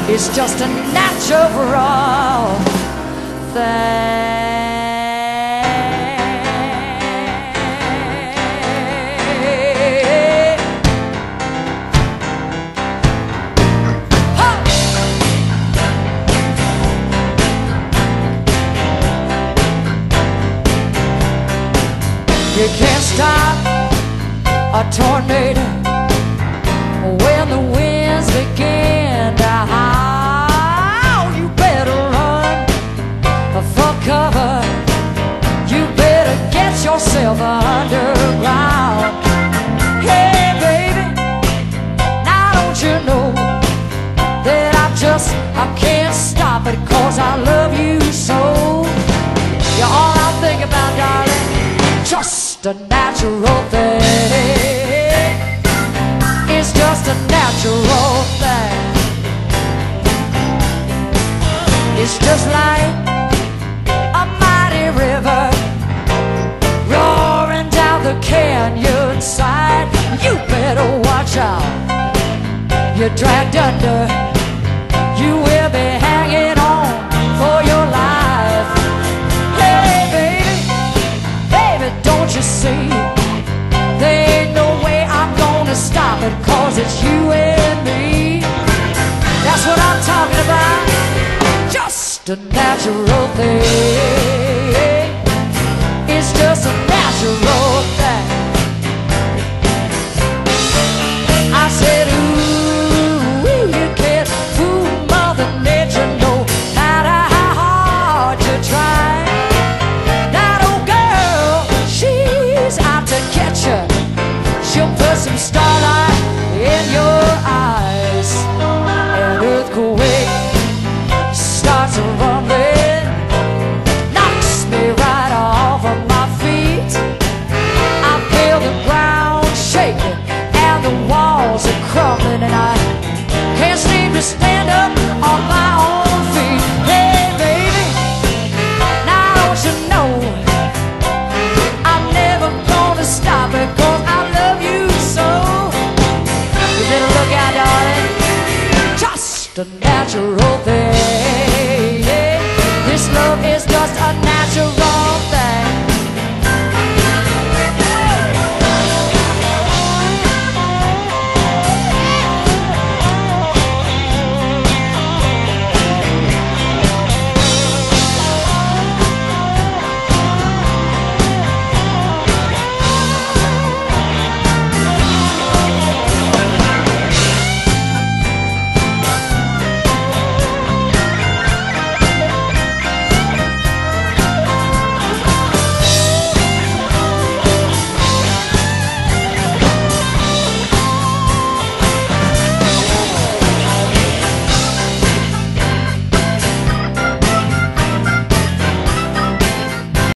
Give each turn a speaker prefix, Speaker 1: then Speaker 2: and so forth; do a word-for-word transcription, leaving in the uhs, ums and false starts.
Speaker 1: It's just a natural thing. Huh. You can't stop a tornado when the winds begin to howl. You better run for cover. You better get yourself underground. Hey baby, now don't you know that I just, I can't stop it 'cause I love you so. You're all I think about, darling. Just a natural thing. It's just a natural thing. It's just like a mighty river roaring down the canyon side. You better watch out. You're dragged under. You will be hanging on for your life. Hey baby, baby, don't you see? There ain't no way I'm gonna stop it 'cause it's you and me. That's what I'm talking about. Just a natural thing. It's just a natural thing. I said, ooh, you can't fool Mother Nature no matter how hard you try. That old girl, she's out to catch you. She'll put some starlight in your eyes. An earthquake starts rumbling, knocks me right off of my feet. I feel the ground shaking and the walls are crumbling, and I can't seem to stand up on my own feet. Hey baby, now don't you know I'm never gonna stop it 'cause I love you so. You better look out, darling. Just a natural thing.